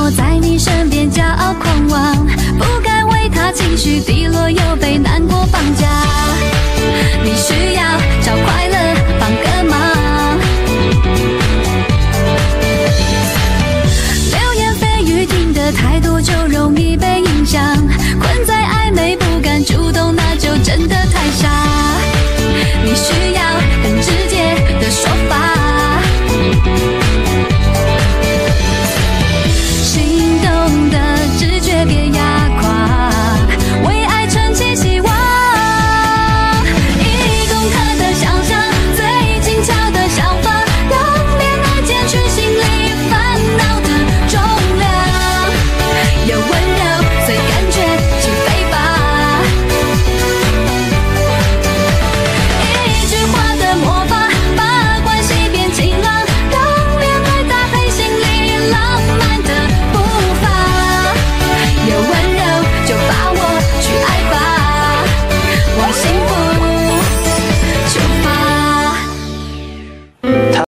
我在你身边骄傲狂妄，不敢为他情绪低落又被难过绑架。你需要找快乐。